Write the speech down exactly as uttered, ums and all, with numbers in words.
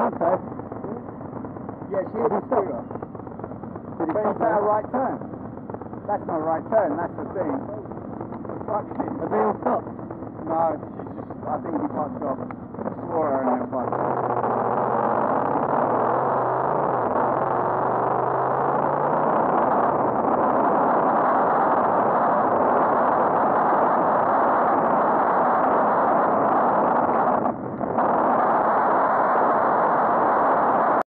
think so. Yeah, she hit the scooter. Did he But stop is that a there? right turn? That's not a right turn, that's the thing. The fucking... Have they all stopped? No, she's just... I think he fucked off. Swore her and then fucked off.